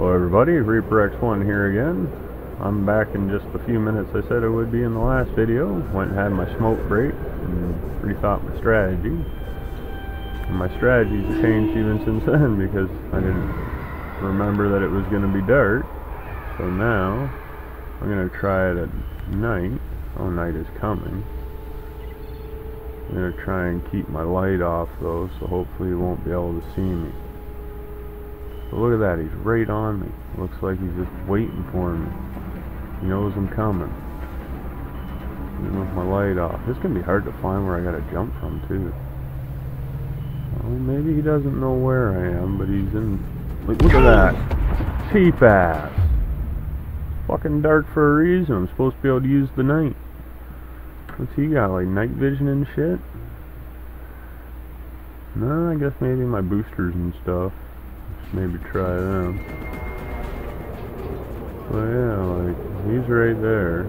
Hello everybody, Reaper X1 here again. I'm back in just the few minutes I said I would be in the last video. Went and had my smoke break and rethought my strategy. And my strategy's changed even since then because I didn't remember that it was going to be dark. So now I'm going to try it at night. Oh, night is coming. I'm going to try and keep my light off though, so hopefully he won't be able to see me. But look at that, he's right on me. Looks like he's just waiting for me. He knows I'm coming. Even with my light off. This can be hard to find where I gotta jump from too. Well, maybe he doesn't know where I am, but he's in... Like, look at that! Cheap ass! Fucking dark for a reason. I'm supposed to be able to use the night. What's he got, like night vision and shit? No, I guess maybe my boosters and stuff. Maybe try them. But yeah, like, he's right there.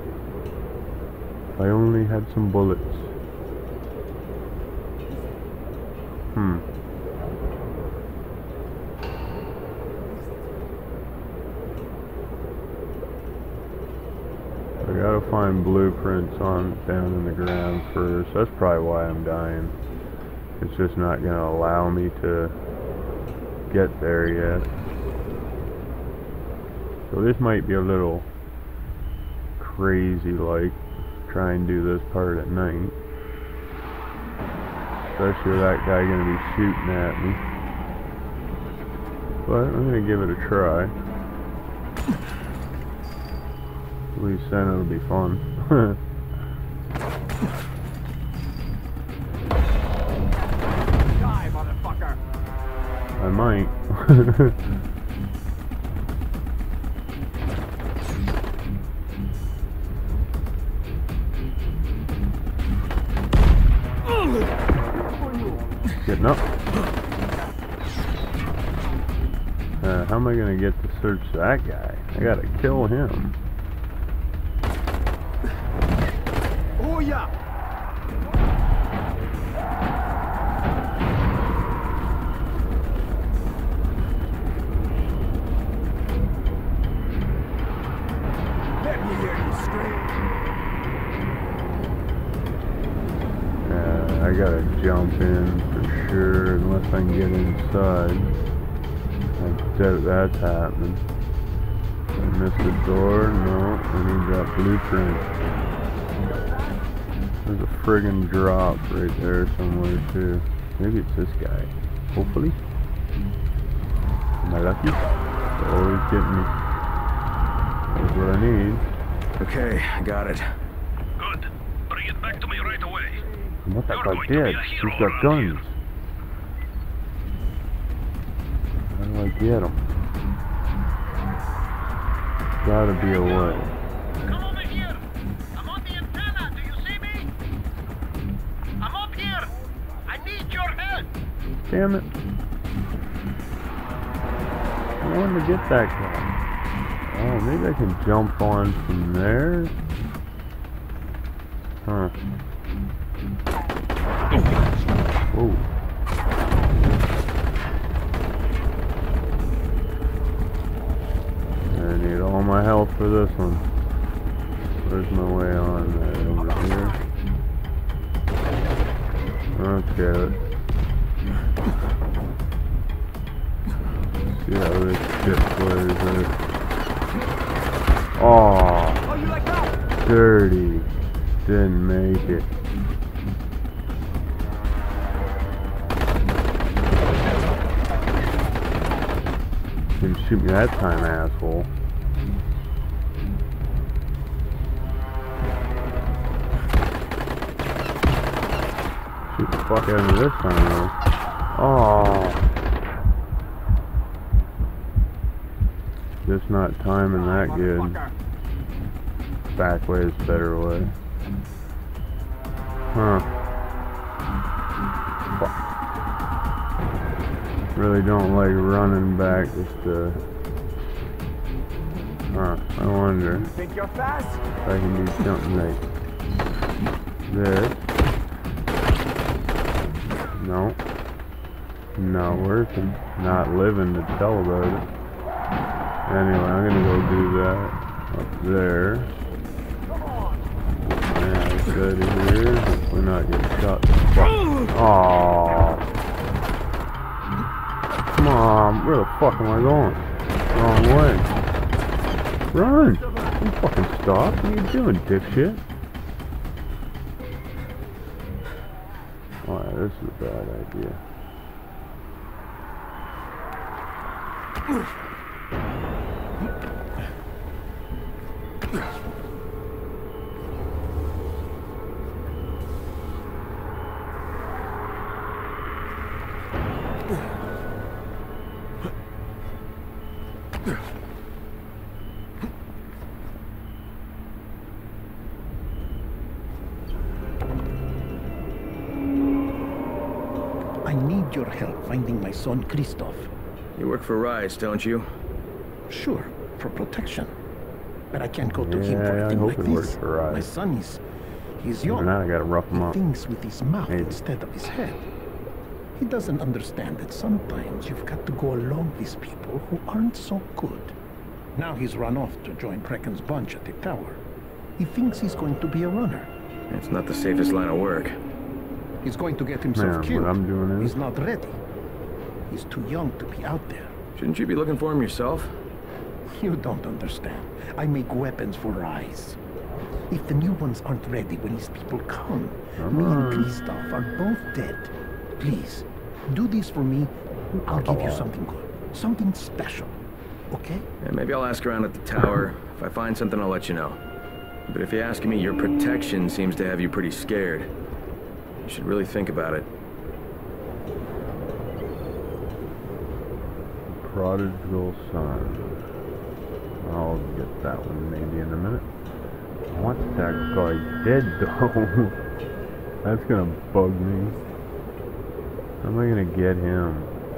If I only had some bullets. I gotta find blueprints on down in the ground first. That's probably why I'm dying. It's just not gonna allow me to get there yet. So this might be a little crazy, like try and do this part at night, especially with that guy gonna be shooting at me. But I'm gonna give it a try. At least then it'll be fun. Die, motherfucker! I might. Getting up. How am I gonna get to search that guy? I gotta kill him. Oh yeah! Let me hear you scream. I gotta jump in for sure, unless I can get inside. I doubt that's happening. I missed the door? No, I need that blueprint. There's a friggin' drop right there somewhere too. Maybe it's this guy. Hopefully. Am I lucky? They always get me. That's what I need. Okay, I got it. Good. Bring it back to me right away. And what that You're guy going to did? be a hero He's got around guns. How do I get him? Gotta be a way. Come over here. I'm on the antenna. Do you see me? I'm up here. I need your help. Damn it. I wanted to get that guy. Oh, maybe I can jump on from there? Huh. Oh. I need all my health for this one. Where's my way on there? Over here? Okay. See how this shit plays out. Oh, You like that? dirty. Didn't make it. Didn't shoot me that time, asshole. Shoot the fuck out of me this time, though. Oh. Just not timing that good. Back way is a better way. Huh. Fuck. Really don't like running back just to... Huh. I wonder You think you're fast? if I can do something like this. No. Not working. Not living to tell about it. Anyway, I'm gonna go do that up there. Yeah, it's out of here. Hopefully not get shot. Aww. Come on, where the fuck am I going? Wrong way. Run! Don't fucking stop. What are you doing, dipshit? Alright, this is a bad idea. I need your help finding my son Christoph. You work for Rais, don't you? Sure, for protection. But I can't go to him for Yeah, a I thing hope like it this. works for Rais. My son he's young. Now I gotta rough him He up. thinks with his mouth Maybe. instead of his head. He doesn't understand that sometimes you've got to go along with people who aren't so good. Now he's run off to join Brecken's bunch at the tower. He thinks he's going to be a runner. It's not the safest line of work. He's going to get himself Man, killed. what I'm doing is... He's not ready. He's too young to be out there. Shouldn't you be looking for him yourself? You don't understand. I make weapons for Rais. If the new ones aren't ready when his people come, me and Christoph are both dead. Please, do this for me. I'll give you something good. Something special. Okay? Yeah, maybe I'll ask around at the tower. If I find something, I'll let you know. But if you ask me, your protection seems to have you pretty scared. You should really think about it. Prodigal son. I'll get that one maybe in a minute. I want that guy dead though. That's gonna bug me. How am I gonna get him?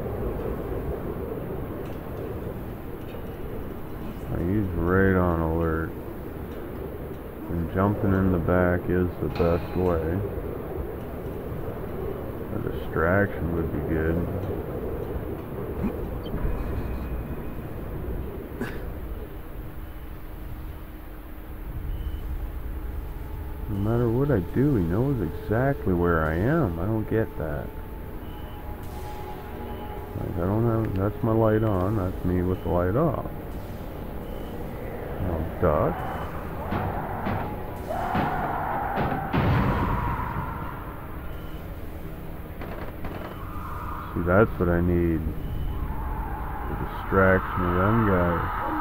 He's right on alert. And jumping in the back is the best way. A distraction would be good. No matter what I do, he knows exactly where I am. I don't get that. Like, I don't have... That's my light on. That's me with the light off. I'll duck. See, that's what I need. The distraction of them guys.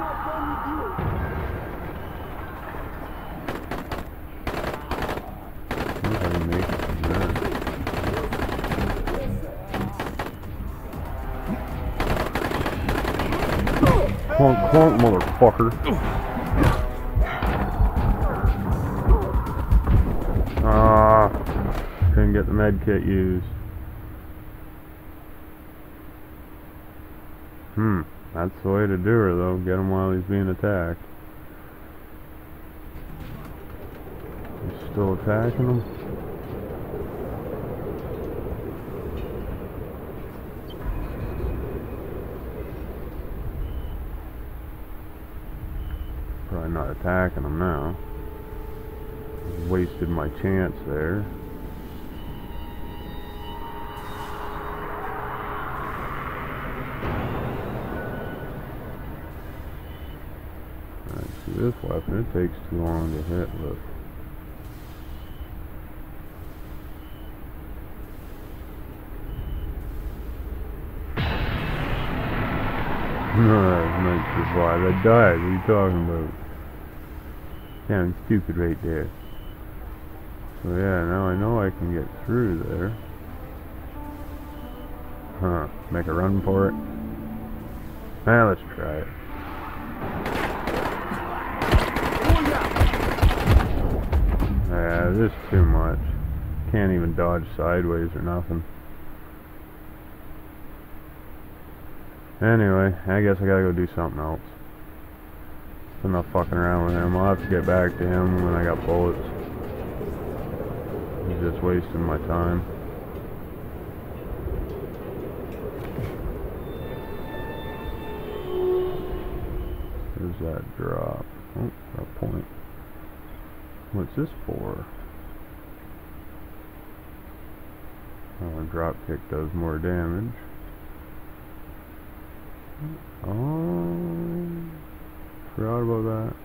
See if I can make it from there. Clunk, clunk, motherfucker. Ah, couldn't get the med kit used. That's the way to do her though, get him while he's being attacked. He's still attacking him? Probably not attacking him now. Wasted my chance there. This weapon, it takes too long to hit with. No, I might survive. I died. What are you talking about? Sounds stupid right there. So yeah, now I know I can get through there. Huh. Make a run for it? Now let's try it. Yeah, this is too much. Can't even dodge sideways or nothing. Anyway, I guess I gotta go do something else. It's enough fucking around with him. I'll have to get back to him when I got bullets. He's just wasting my time. does that drop? Oh, a point. What's this for? Oh, a drop kick does more damage. Oh, forgot about that.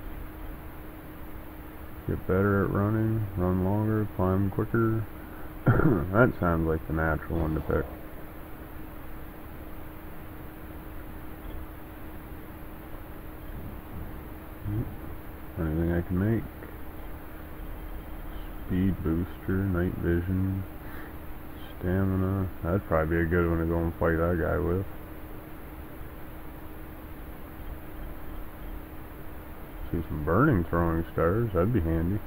Get better at running, run longer, climb quicker. That sounds like the natural one to pick. Anything I can make. Speed booster, night vision, stamina. That'd probably be a good one to go and fight that guy with. See some burning throwing stars, that'd be handy.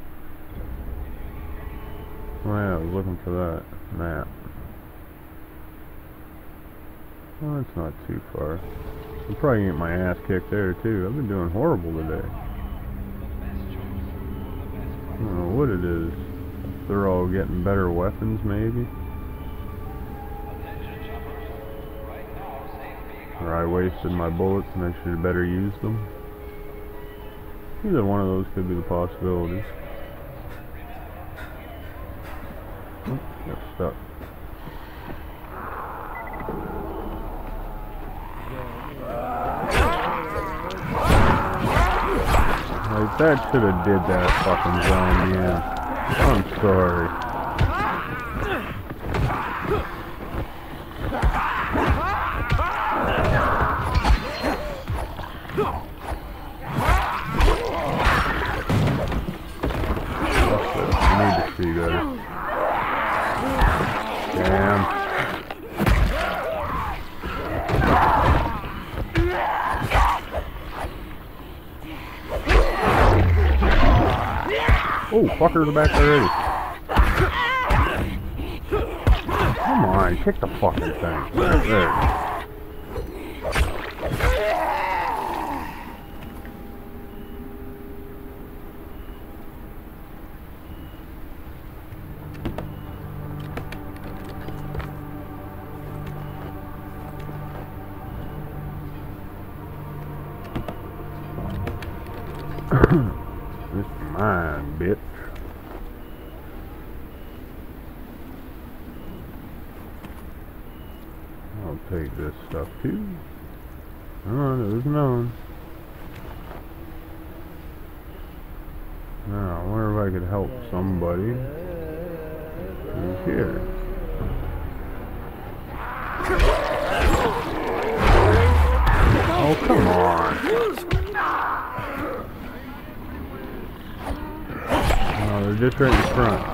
Oh yeah, I was looking for that map. Well, that's not too far. I'm probably getting my ass kicked there too. I've been doing horrible today. I don't know what it is. If they're all getting better weapons maybe. Or I wasted my bullets and I should have better used them. Either one of those could be the possibilities. Oh, got stuck. Like, that should have did that fucking zombie in. I'm sorry. I need to see better. Damn. Oh, fucker, the back already. Come on, kick the fucking thing. There. This is mine, bitch. I'll take this stuff too. Oh, there's none. Now, I wonder if I could help somebody. Who's here? Oh, come on. Oh, they're just right in front.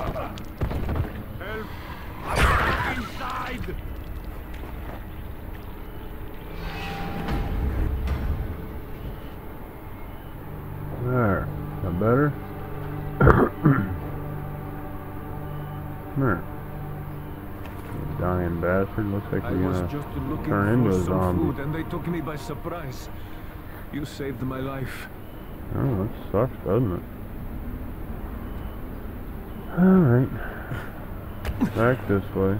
Inside! There. Is that better? There. Dying bastard. Looks like we're gonna turn into a zombie. And they took me by surprise. You saved my life. Oh, that sucks, doesn't it? Alright. Back this way.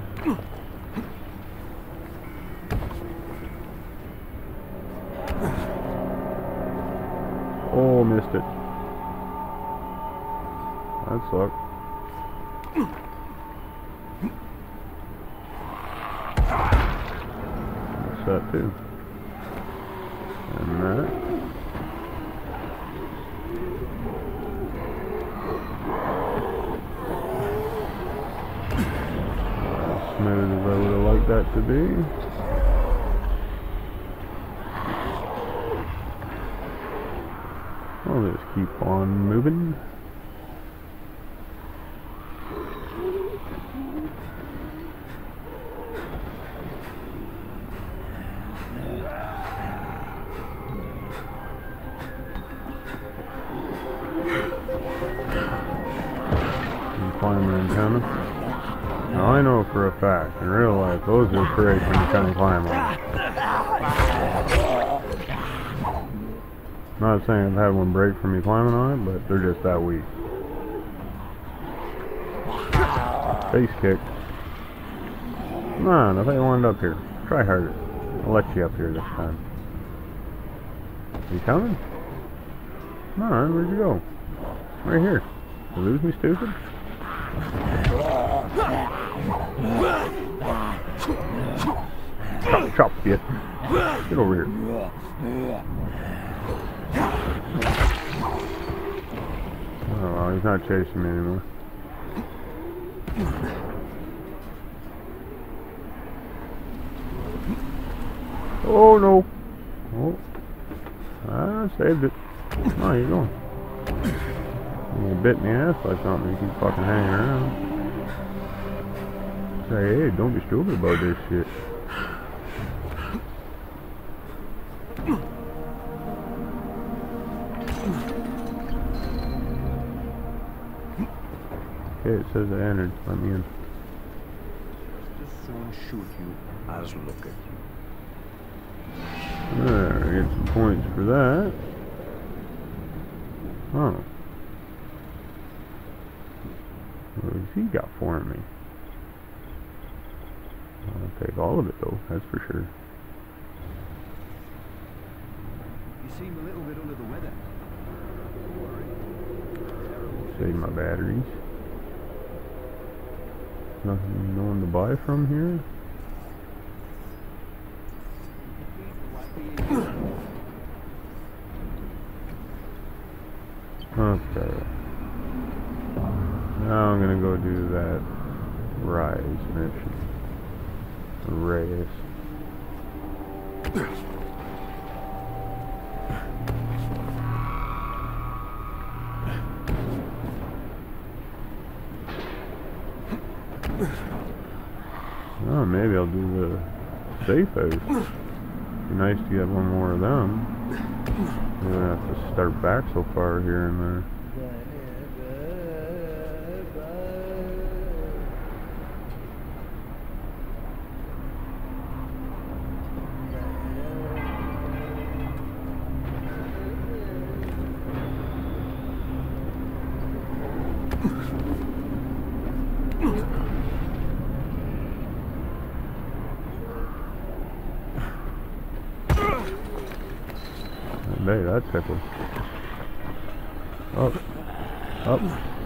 Oh, missed it. That sucked. What's that too? And that. Smooth as I would have liked that to be. I'll just keep on moving. Climbing antenna. Now I know for a fact, in real life, those are great when you try and climb on. Not saying I've had one break from me climbing on it, but they're just that weak. Face kick. Come on, I thought you wanted up here. Try harder. I'll let you up here this time. You coming? Come on, where'd you go? Right here. You lose me, stupid? Chop, chop, you. Get over here. Oh, well, he's not chasing me anymore. Oh, no. Oh. I saved it. Oh, you going? You bit in the ass by something. You keep fucking hanging around. Say, hey, don't be stupid about this shit. Okay, it says I entered. Let me in. Just as soon shoot you as look at you. There, I get some points for that. Oh. What has he got for me? I'll take all of it though, that's for sure. You seem a little bit under the weather. Save my batteries. Nothing, no one to buy from here. Okay. Now I'm gonna go do that Rise mission. Rais. Oh, maybe I'll do the safe house. Be nice to get one more of them. I'm gonna have to start back so far here and there. Hey, that tickled. Up. Up.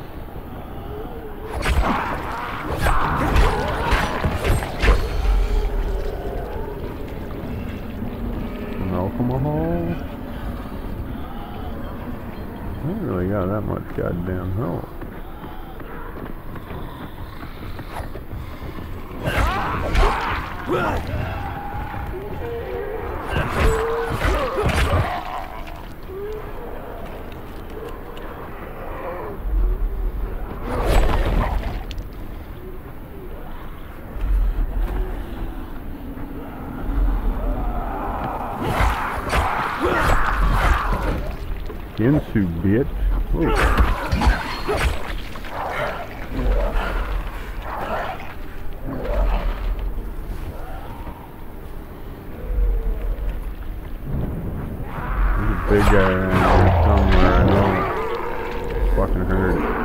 Some alcohol. I ain't really got that much goddamn help. Ginsu, bitch. Ooh. There's a big guy around here somewhere. I know. Fucking heard it.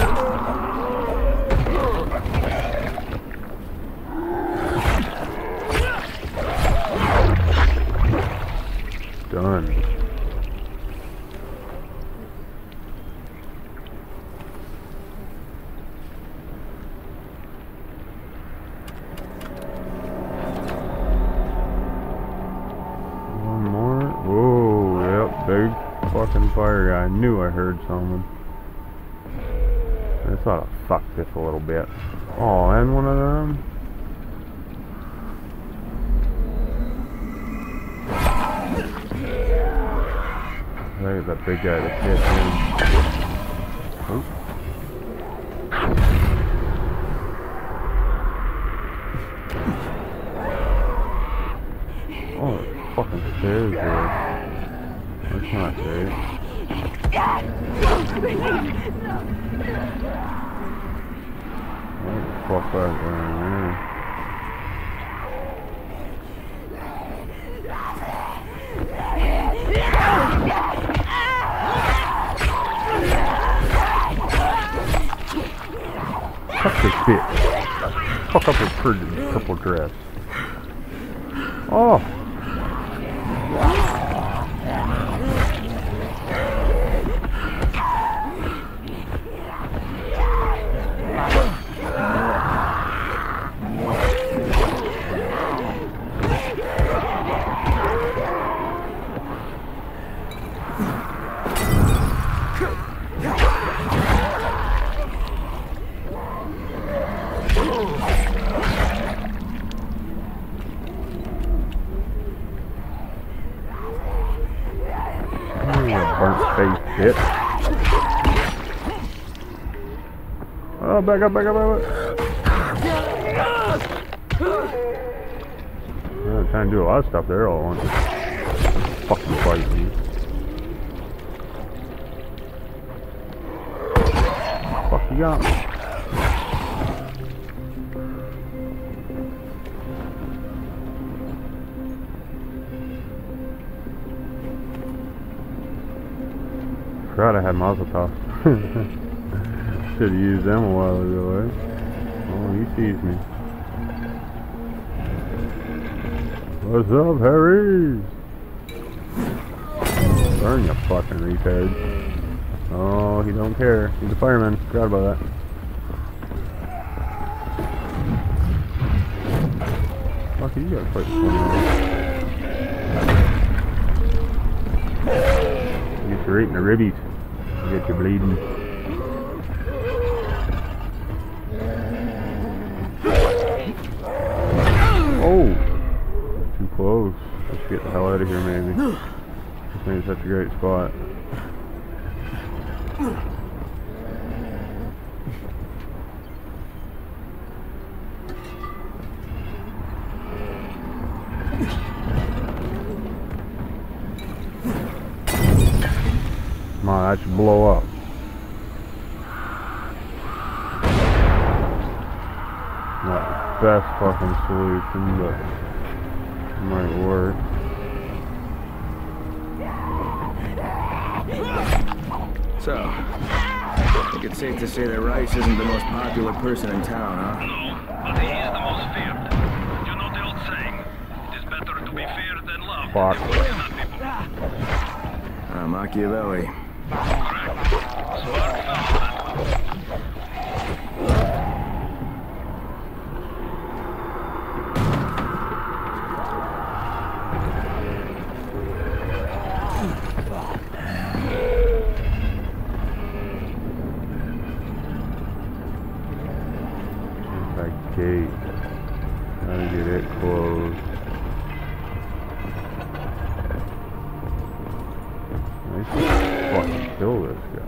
Done. Big fucking fire guy. I knew I heard someone. I just ought to fuck this a little bit. Oh, and one of them? Look at that big guy that hit him. Oops. Oh, there's fucking stairs there. That's not safe. What the fuck is going on there? Fuck this bitch. Fuck up her purple dress. Oh! Oh, back up, back up, back up. I'm trying to do a lot of stuff there all at once. Fucking fight me. Fuck you got me. Forgot I had muzzle toss. Should have used them a while ago, eh? Oh, he sees me. What's up, Harry? Burn, you fucking retard. Oh, he don't care. He's a fireman. Forgot about that. Fuck, you gotta fight this one now. Get you right in the ribbies. Get you bleeding. Oh! Too close. Let's get the hell out of here, maybe. This ain't such a great spot. Come on, that should blow up. Not the best fucking solution, but it might work. So, I think it's safe to say that Rais isn't the most popular person in town, huh? No, but he is the most feared. You know the old saying, it is better to be feared than loved. Fuck. Machiavelli. Correct. Smart fellow, that one. Gate. Gotta get it closed. Nice to fucking kill this guy.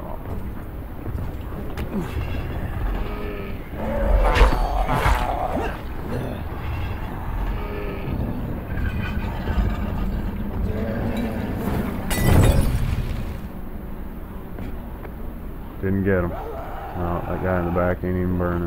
Didn't get him. No, that guy in the back ain't even burning.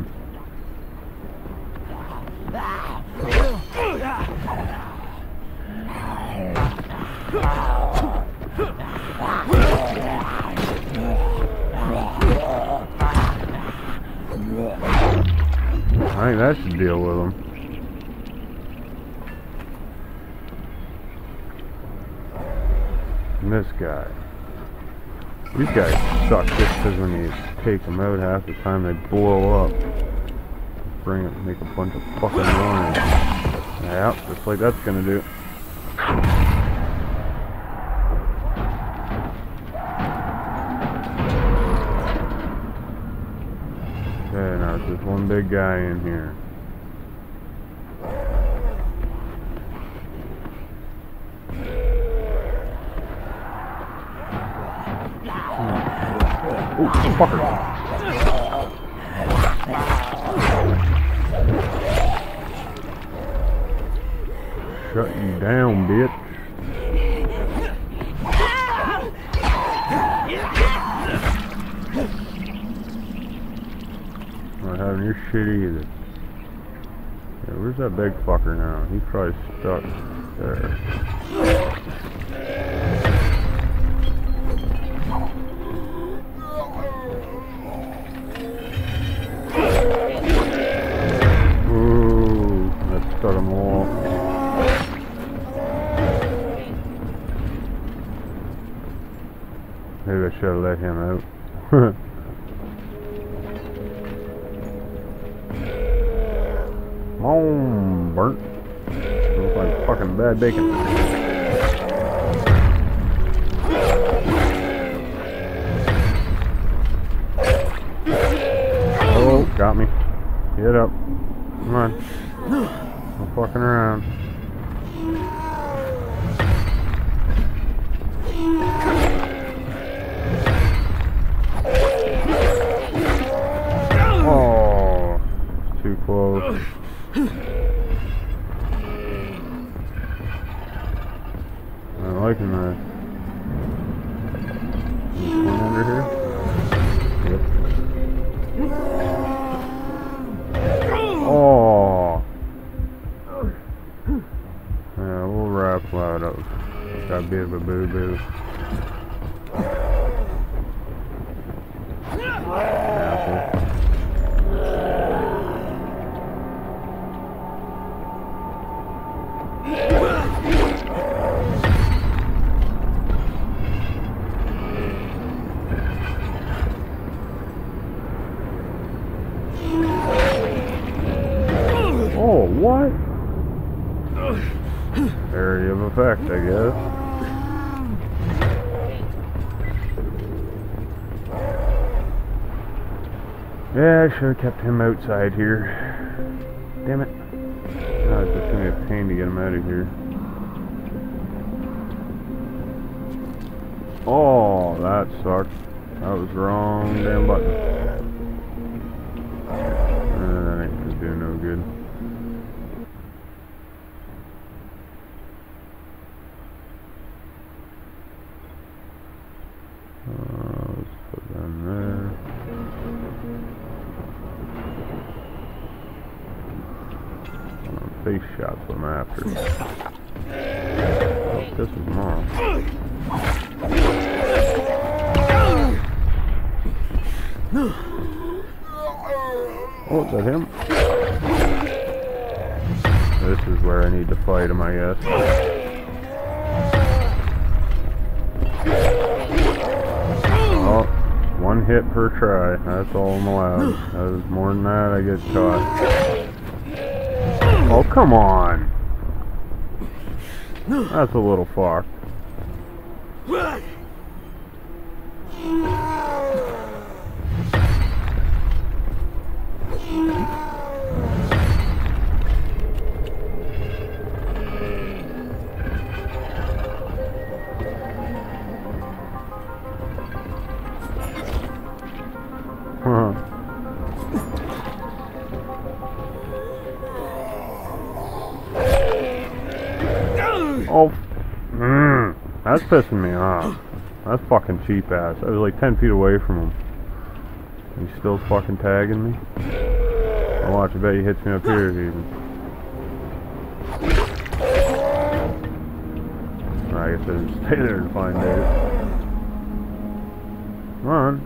I think that should deal with him. And this guy. These guys suck just because when you take them out half the time they blow up. Bring it, make a bunch of fucking noise. Yep, just like that's gonna do. Okay, now there's just one big guy in here. Oh, fucker! Shut you down, bitch. Not having your shit either. Yeah, where's that big fucker now? He's probably stuck there. Ooh, that stuck him all. Maybe I should have let him out. Come on, burnt. Looks like fucking bad bacon. Oh, got me. Get up. Come on. No fucking around. Oh, too close. I'm liking that. One under here? Yep. Oh! Yeah, we'll wrap that up. Got a bit of a boo-boo. Oh, what? Area of effect, I guess. Yeah, I should have kept him outside here. Damn it. Oh, it's just gonna be a pain to get him out of here. Oh, that sucked. That was the wrong damn button. That ain't gonna do no good. Let's put that in there. Face shots what I'm after. Oh, this is mom. Oh, is that him? This is where I need to fight him, I guess. Oh, one hit per try. That's all I'm allowed. That is more than that, I get caught. Oh, come on! That's a little fucked. Oh, that's pissing me off. That's fucking cheap ass. I was like 10 feet away from him. He's still fucking tagging me. I'll watch, I bet he hits me up here even. I guess I just stay there to find out. Come on.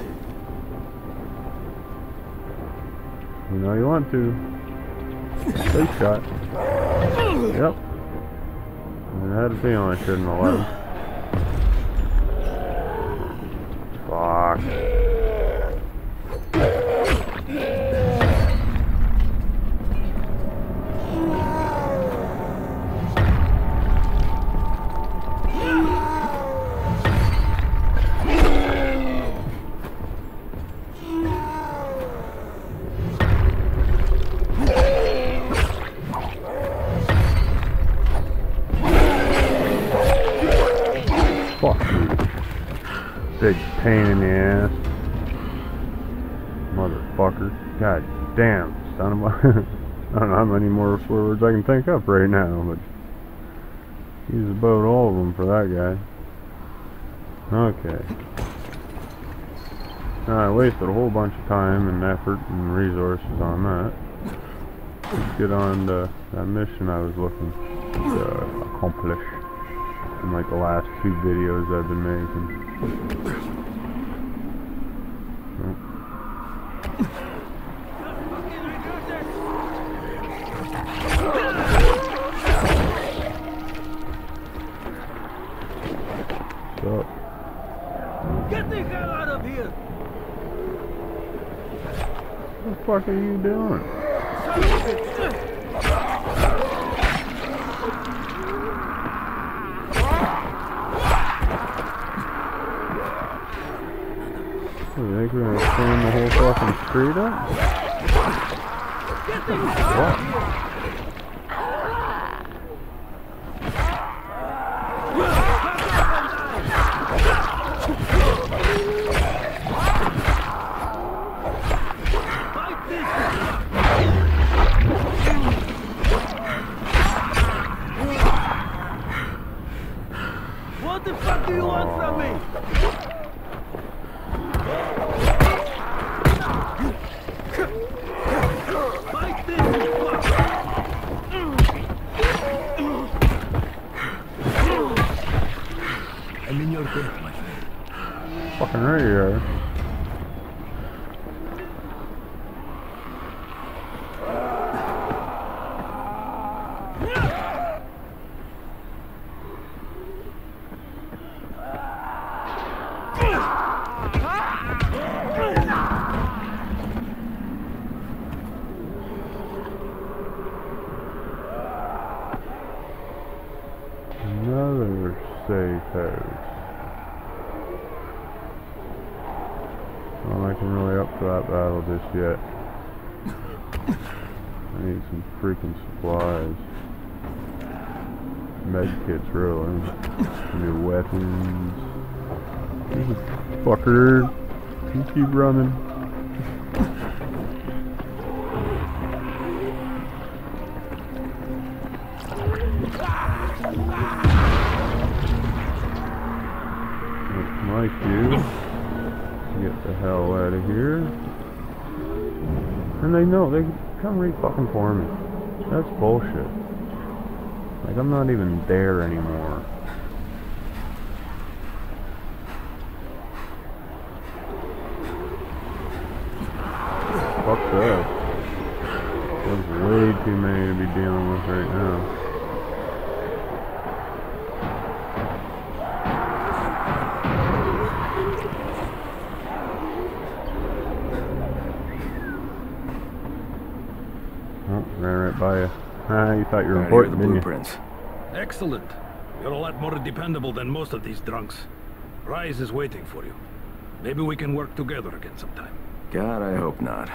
You know you want to. Big shot. Yep. I had a feeling I shouldn't have let him. Fuck. Fuck you. Big pain in the ass. Motherfucker. God damn, son of a... I don't know how many more swear words I can think of right now, but... he's about all of them for that guy. Okay. I wasted a whole bunch of time and effort and resources on that. Let's get on to that mission I was looking to accomplish. In like the last 2 videos I've been making. What's up? Get the hell out of here! What the fuck are you doing? You think we're gonna clean the whole fucking street up? What? Fight this, you fuck! I'm in your debt, my friend. Fucking right you are. Another safe house. Not looking really up for that battle just yet. I need some freaking supplies. Med kits, really. New weapons. You fucker. You keep running. Like you. Get the hell out of here. And they know, they come right fucking for me. That's bullshit. Like, I'm not even there anymore. Fuck that. There's way too many to be dealing with right now. Oh, ran right by you. Ah, you thought you were Right, here are important, the didn't you? blueprints. Excellent. You're a lot more dependable than most of these drunks. Rais is waiting for you. Maybe we can work together again sometime. God, I hope not.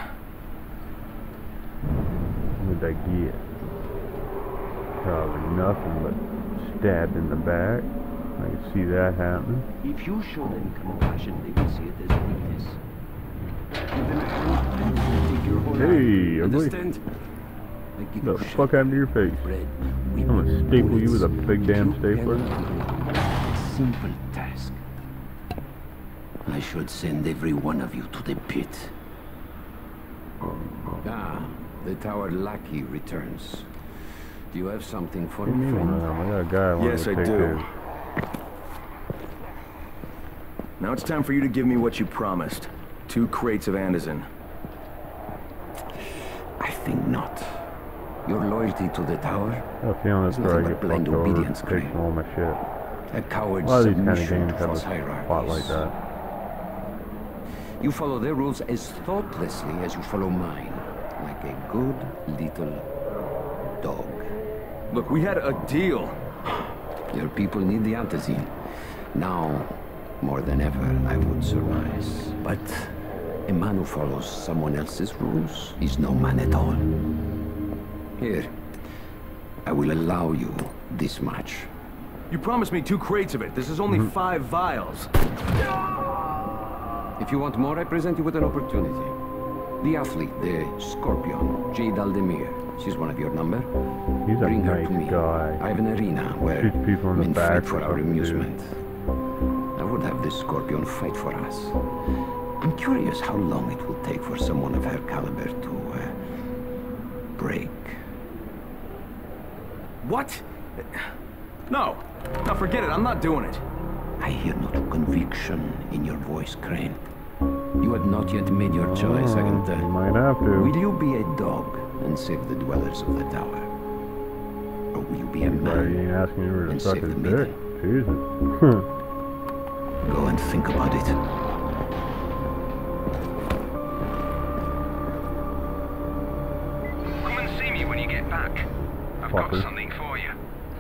What did I get? Probably nothing but stabbed in the back. I can see that happening. If you show them compassion, they will see it as weakness. Give them a hand and they'll take your whole Hey, life. ugly. Understand? I give What you the shelter, fuck happened to your face? bread, I'm gonna staple you with a big damn stapler. A simple task. I should send every one of you to the pit. Ah, the tower lackey returns. Do you have something for me, I friend? got a guy I wanted Yes, to I take do. care of. Now it's time for you to give me what you promised. 2 crates of Anderson. I think not. Your loyalty to the tower? I have a feeling that's where I Nothing get but blind fucked over. obedience, Takes Craig. all my shit. A coward's A lot of these kind of submission games to have false a plot hierarchies. like that. You follow their rules as thoughtlessly as you follow mine. Like a good little dog. Look, we had a deal. Your people need the antizine. Now, more than ever, I would surmise. But a man who follows someone else's rules is no man at all. Here, I will allow you this much. You promised me 2 crates of it. This is only 5 vials. If you want more, I present you with an opportunity. The athlete, the Scorpion, Jade Aldemir. She's one of your number. He's a Bring her nice to me. guy. I have an arena where Shoots people in the men back fight for or our something, dude. amusement. I would have this Scorpion fight for us. I'm curious how long it will take for someone of her caliber to break. What? No. No, forget it. I'm not doing it. I hear no conviction in your voice, Crane. You have not yet made your choice, You haven't might have to. Will you be a dog and save the dwellers of the tower? Or will you be a But he man? ain't asking you to And suck save his the dick. maiden. Jesus. Go and think about it. Come and see me when you get back. I've got Fucker. something for you.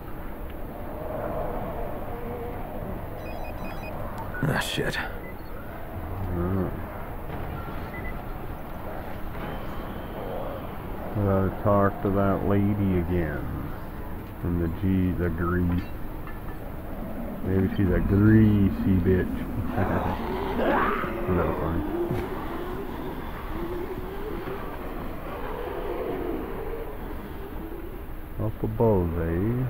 Ah, shit. I gotta talk to that lady again. From the grease. Maybe she's a greasy bitch. Isn't that funny? Up above, eh?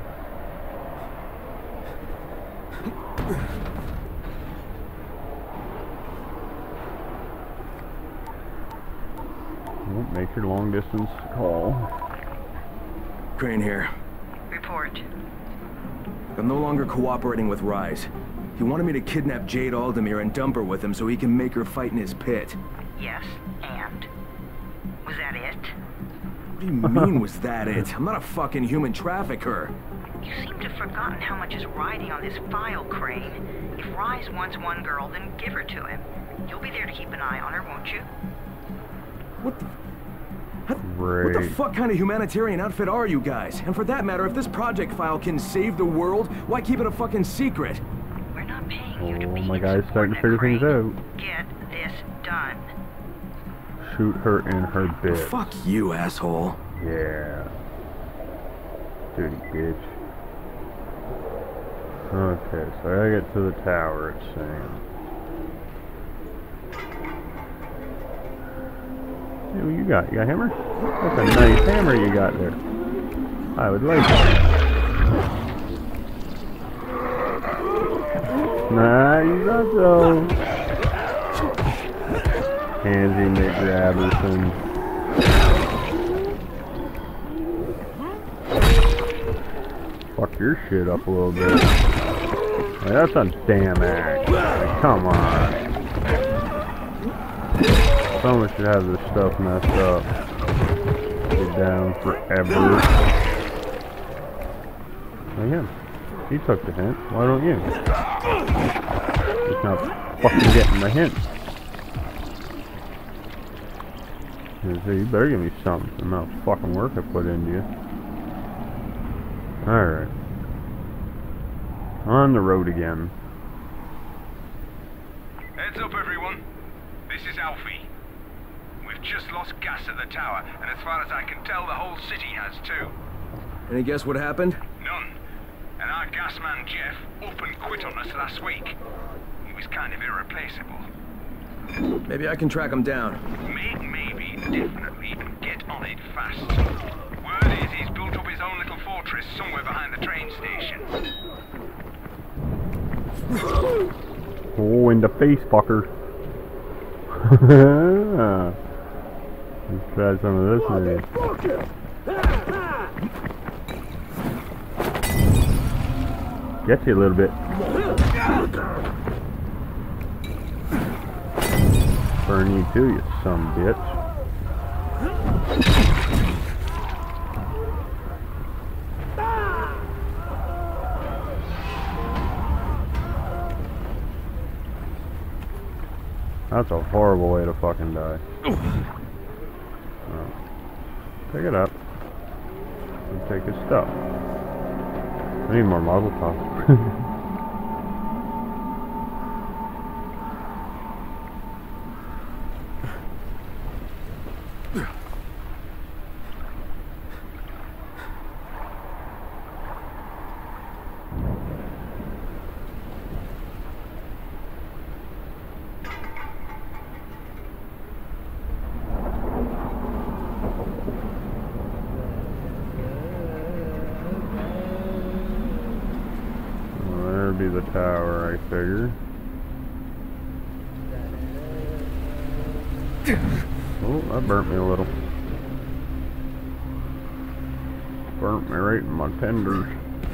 Well, make What's your long distance call? Crane here. Report. I'm no longer cooperating with Rais. He wanted me to kidnap Jade Aldemir and dump her with him so he can make her fight in his pit. Yes, and? Was that it? What do you mean, was that it? I'm not a fucking human trafficker. You seem to have forgotten how much is riding on this file, Crane. If Rais wants one girl, then give her to him. You'll be there to keep an eye on her, won't you? What the... Great. What the fuck kind of humanitarian outfit are you guys? And for that matter, if this project file can save the world, why keep it a fucking secret? We're not paying you to be my guy's starting to figure things out. Get this done. Shoot her in her bit. Fuck you, asshole. Yeah. Dirty bitch. Okay, so I gotta get to the tower, it's saying. Hey, what you got? You got a hammer? That's a nice hammer you got there. I would like it. Nice, that's so. Handsy McGrabberson. Fuck your shit up a little bit. Like, that's a damn axe. Like, come on. Someone should have this stuff messed up. Get down forever. Again, he took the hint. Why don't you? He's not fucking getting the hint. You better give me something for the amount of fucking work I put into you. Alright. On the road again. Heads up, everyone. This is Alfie. We've just lost gas at the tower, and as far as I can tell, the whole city has too. Any guess what happened? None. And our gas man, Jeff, up and quit on us last week. He was kind of irreplaceable. Maybe I can track him down. Maybe, definitely, and get on it fast. Word is he's built up his own little fortress somewhere behind the train station. Oh, in the face, fucker. Let's try some of this maybe. Get you a little bit. Burn you too, you some bitch. That's a horrible way to fucking die. Oh. Pick it up. And take his stuff. I need more muzzle top. Be the tower, I figure. Oh, that burnt me a little. Burnt me right in my tenders.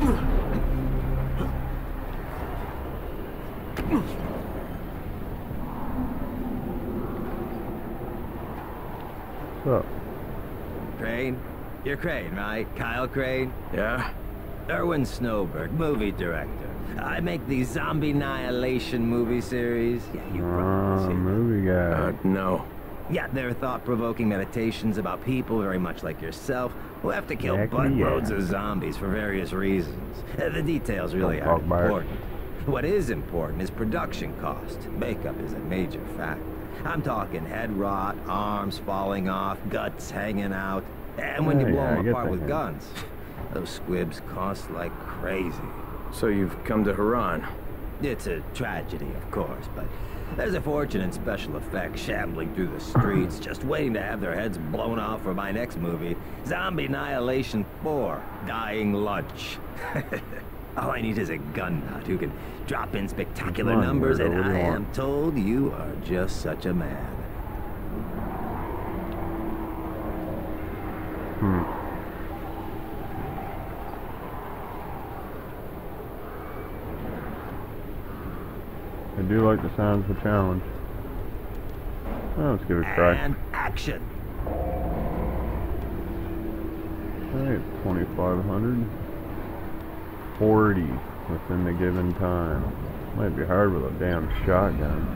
What's up? Crane? You're Crane, right? Kyle Crane? Yeah? Erwin Snowberg, movie director. I make the Zombie Annihilation movie series. Yeah, you probably see them. Movie guy. No. Yeah, they're thought-provoking meditations about people very much like yourself who have to kill buttloads of zombies for various reasons. The details really aren't important. What is important is production cost. Makeup is a major factor. I'm talking head rot, arms falling off, guts hanging out. And when you blow them apart with guns, those squibs cost like crazy. So you've come to Haran. It's a tragedy, of course, but there's a fortune in special effects shambling through the streets, just waiting to have their heads blown off for my next movie, Zombie Annihilation 4, Dying Lunch. All I need is a gun nut who can drop in spectacular numbers, and I am told you are just such a man. I do like the sounds of the challenge. Oh, let's give it a try. And action. Alright, 2,500. 40 within the given time. Might be hard with a damn shotgun.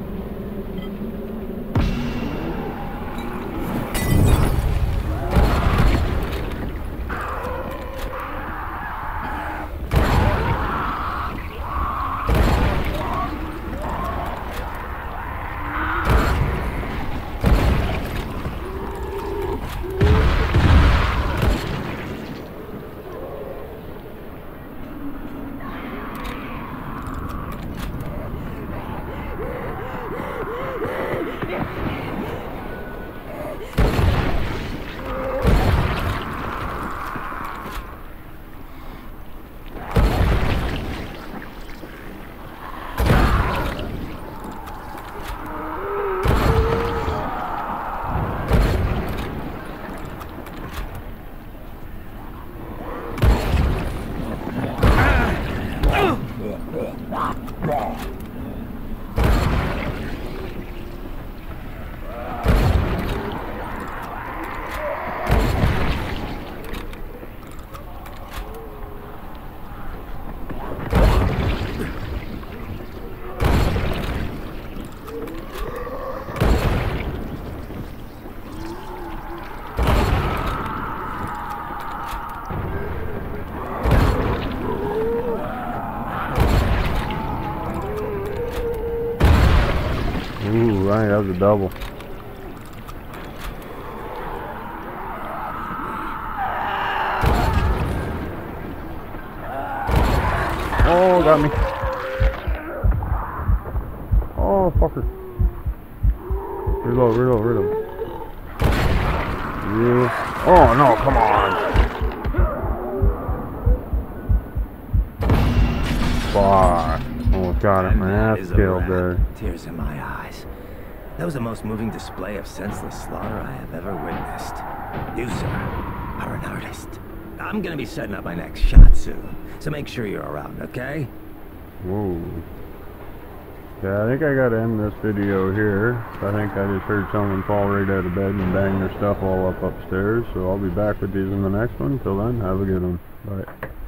Ooh, right, that was a double. Oh, got me. Oh, fucker. Reload, reload, reload. Yeah. Oh, no, come on. Fuck. Almost got it. My ass killed there. Tears in my eyes. That was the most moving display of senseless slaughter I have ever witnessed. You, sir, are an artist. I'm gonna be setting up my next shot soon, so make sure you're around, okay? Whoa. Yeah, I think I gotta end this video here. I think I just heard someone fall right out of bed and bang their stuff all up upstairs, so I'll be back with these in the next one. Till then, have a good one. Bye.